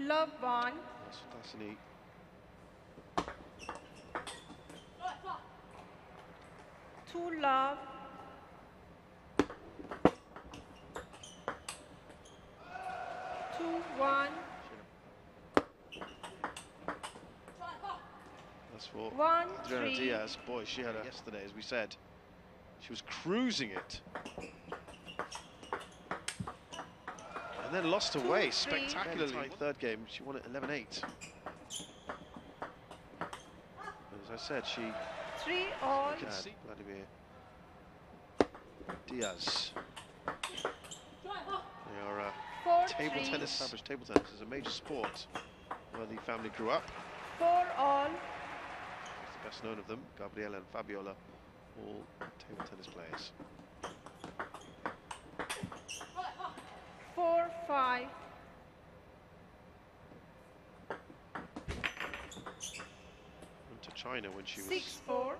Love 1. Suthasini. 2 love. 2-1. That's for 1-3. Adriana Diaz. Boy, she had a yesterday, as we said. She was cruising it. And then lost away spectacularly. Third game, she won it 11-8. As I said, she... 3-all. Vladimir Diaz. They are table tennis. Established table tennis is a major sport where the family grew up. 4-all. The best known of them, Gabriela and Fabiola, all table tennis players. 4-5. Went to China when she was 6-4.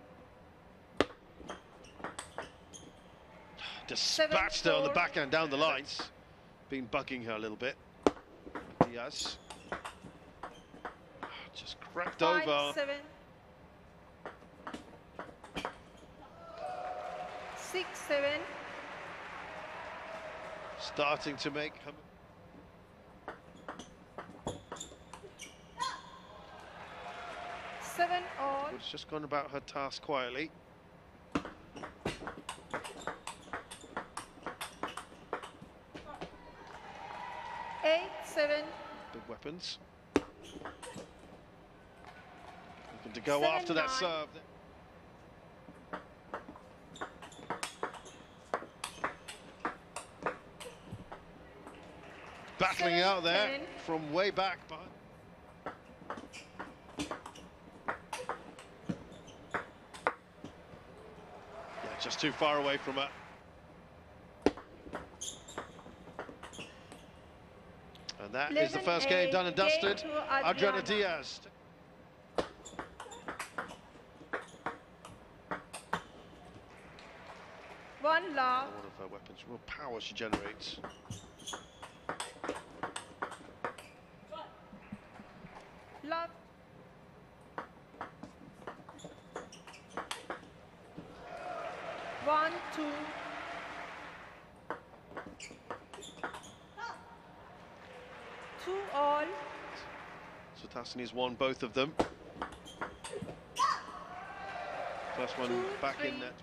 dispatched her on the backhand down the lines. Been bugging her a little bit. Diaz just crept over. 5-7. 6-7. Starting to make her... All. It's just gone about her task quietly. Seven. Big weapons. Looking to go after that serve. Battling out there from way back behind. Yeah, just too far away from her. And that is the first game done and dusted. Adriana Diaz. One love. One of her weapons, real power she generates. Love. One, 2. All. Suthasini's won both of them. First one back in net.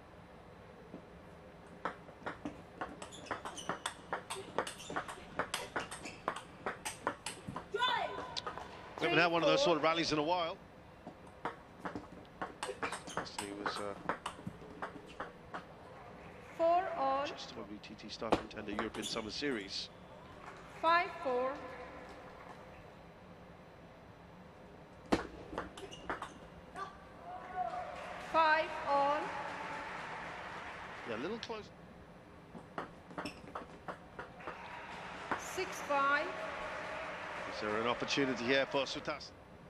We haven't had one of those sort of rallies in a while. Suthasini was 4-all. just probably TT Star Contender European Summer Series. 5-4. 5-all. Yeah, a little close. 6-5. Is there an opportunity here for Suthasini?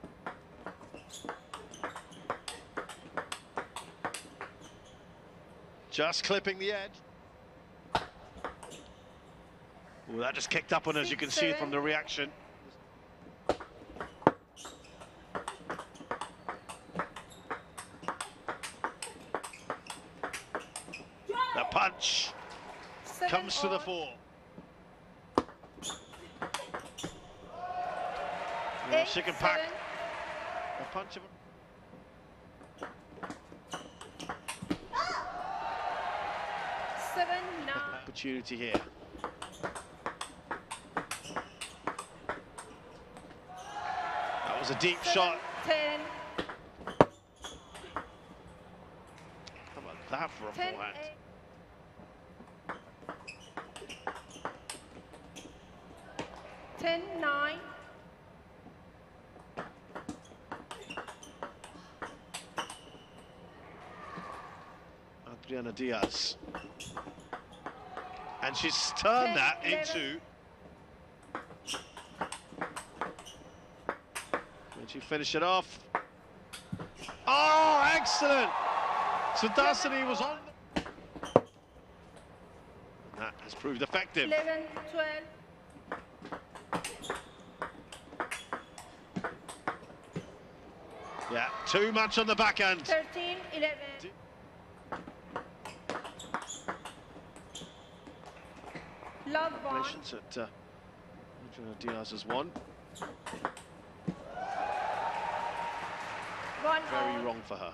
Just clipping the edge. Well, that just kicked up on, as you can see from the reaction. The punch comes to the fore. Yeah, she can pack a punch of it. Opportunity here. That was a deep shot. 10. How about that for a forehand? 10-9. Adriana Diaz. And she's turned that into... Can she finish it off? Oh, excellent! Suthasini was on. That has proved effective. 11-12. Yeah, too much on the backhand. 13-11. Love 1. Congratulations at Adriana Diaz has won. 1 Very all. wrong for her.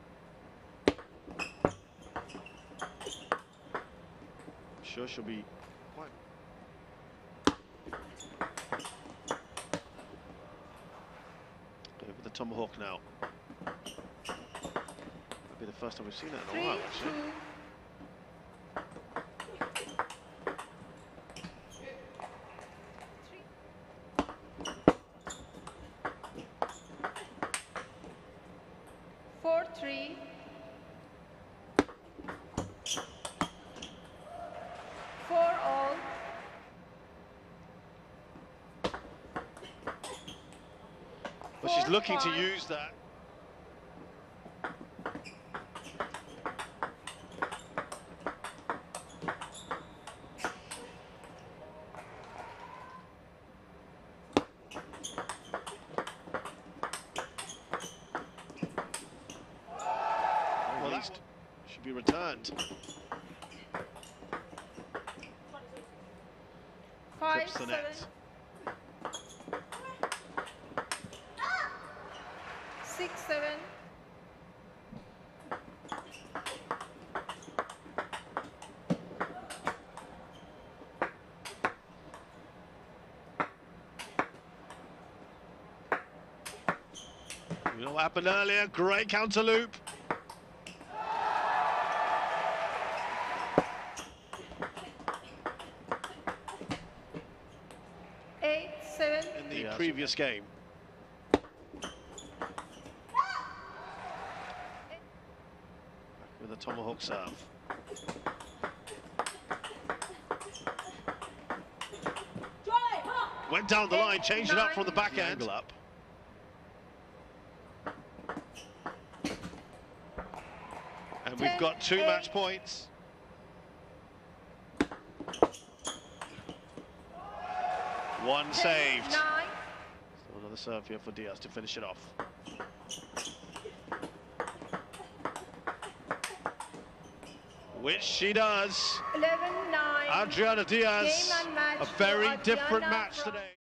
I'm sure she'll be quite... With the tomahawk now. Might be the first time we've seen that in a while, actually. 3-2. Four, 3. 4 all. But she's 4, looking to 5. use that. Well, that should be returned. 5, Clips the 7. net. 6, 7. You know what happened earlier? Great counter loop. Eight, 7. In the previous game. With a tomahawk serve. Went down the line, changed it up from the backhand. Angle up. And we've got 2 match points. One saved. 9. So another serve here for Diaz to finish it off. Which she does. 11, 9. Adriana Diaz, Game and match a to very Adriana different match from today.